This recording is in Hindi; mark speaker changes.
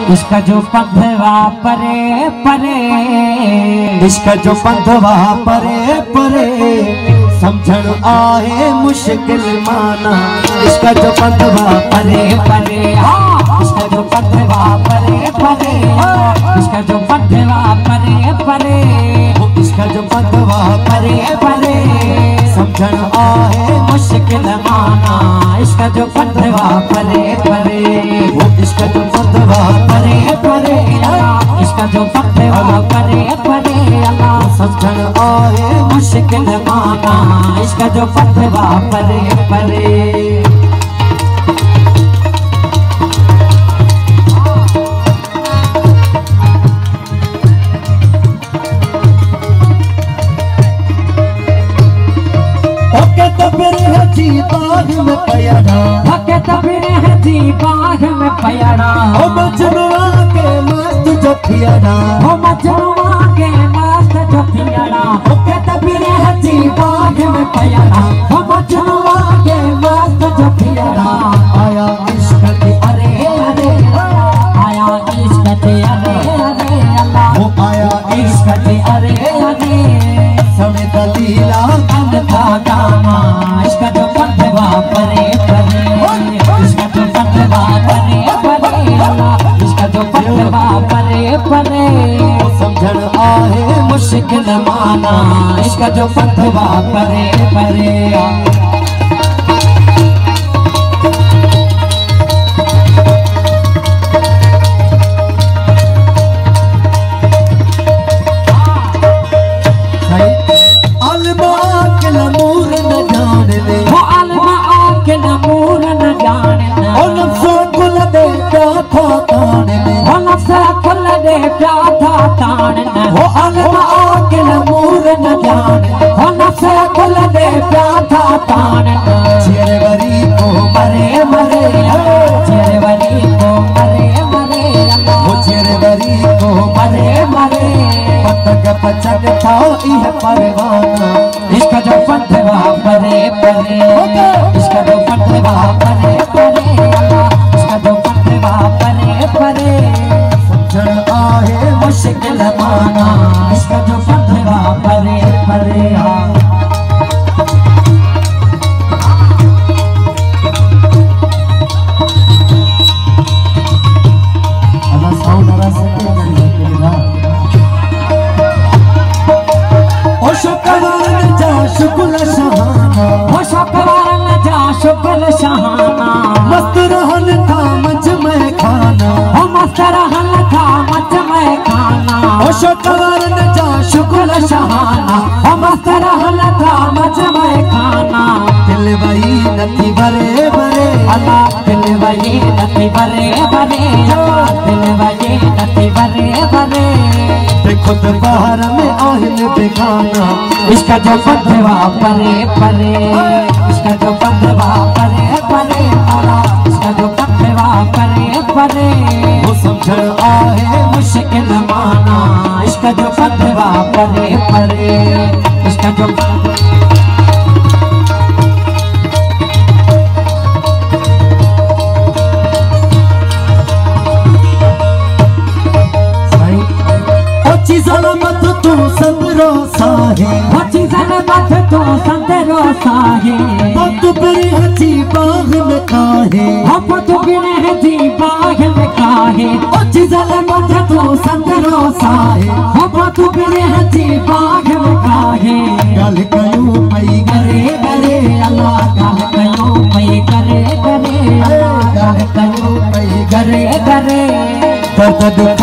Speaker 1: इसका जो पंधवा परे परे,
Speaker 2: इसका जो पंधवा परे परे, समझण आहे मुश्किल माना। इसका जो पंधवा
Speaker 1: परे परे, इसका जो पंधवा परे परे, इसका जो पंधवा परे परे,
Speaker 2: इसका जो पंधवा
Speaker 1: परे परे,
Speaker 2: समझण आहे
Speaker 1: मुश्किल माना। इसका जो पंधवा परे परे,
Speaker 2: इसका जो पंधवा
Speaker 1: परे परे, इसका जो पंधवा परे परे,
Speaker 2: समझण आहे
Speaker 1: मुश्किल माना। इसका जो पंधवा परे परे।
Speaker 2: बाग में पयड़ा,
Speaker 1: थके तबरे है जी बाग में पयड़ा।
Speaker 2: हो मजनुआ के मस्त जोथियाड़ा,
Speaker 1: हो मजनुआ के मस्त जोथियाड़ा। थके तबरे है जी बाग में पयड़ा, हो मजनुआ के मस्त जोथियाड़ा।
Speaker 2: आया इश्क के
Speaker 1: अरे अरे, आया इश्क के अरे अरे अल्लाह।
Speaker 2: वो आया
Speaker 1: इश्क के अरे अरे,
Speaker 2: समय दलीला
Speaker 1: था गाना। इसका जो पंधवा परे परे, इसका जो पंधवा परे परे, इसका जो पंधवा परे परे,
Speaker 2: समझण आहे
Speaker 1: मुश्किल माना। इसका जो पंधवा परे परे।
Speaker 2: वो अलमा के नमूर न जाने,
Speaker 1: हो नफसे कुल दे प्याथा तान।
Speaker 2: चेरवरी को
Speaker 1: मरे मरे, चेरवरी को मरे मरे,
Speaker 2: वो चेरवरी को
Speaker 1: मरे मरे,
Speaker 2: पतंग पचक था यह परवाना।
Speaker 1: इसका जो पंधवा परे परे, इसका जो पंधवा परे परे, इसका जो पंधवा परे परे,
Speaker 2: समझण आहे
Speaker 1: मुश्किल माना। इसका जो पंधवा परे परे।
Speaker 2: शुक्ल शहाना,
Speaker 1: वो शुक्रवार जा शुक्ल शहाना।
Speaker 2: मस्त रहन था मच में खाना,
Speaker 1: वो मस्त रहन था मच में खाना।
Speaker 2: वो शुक्रवार जा
Speaker 1: शुक्ल शहाना, वो मस्त रहन था मच में खाना।
Speaker 2: दिल वही नथी भरे भरे,
Speaker 1: अल्लाह दिल वही नथी भरे भरे, दिल वही नथी भरे भरे।
Speaker 2: खुद बाहर में आहिल बेगाना।
Speaker 1: इसका जो पंधवा परे परे, इसका जो पंधवा परे परे, इसका जो पंधवा परे परे,
Speaker 2: वो समझण आहे
Speaker 1: मुश्किल माना। इसका जो पंधवा परे परे, इसका जो
Speaker 2: मत तू संदरो साहे,
Speaker 1: हची मत तू संदरो साहे।
Speaker 2: पत बिरी हची बाग में काहे,
Speaker 1: पत बिरी हची बाग में काहे।
Speaker 2: हची मत तू संदरो साहे,
Speaker 1: पत बिरी हची बाग में काहे।
Speaker 2: गल कयूं पई
Speaker 1: करे करे अल्लाह, गल कयूं पई करे करे, गल कयूं पई करे करे।
Speaker 2: दर्द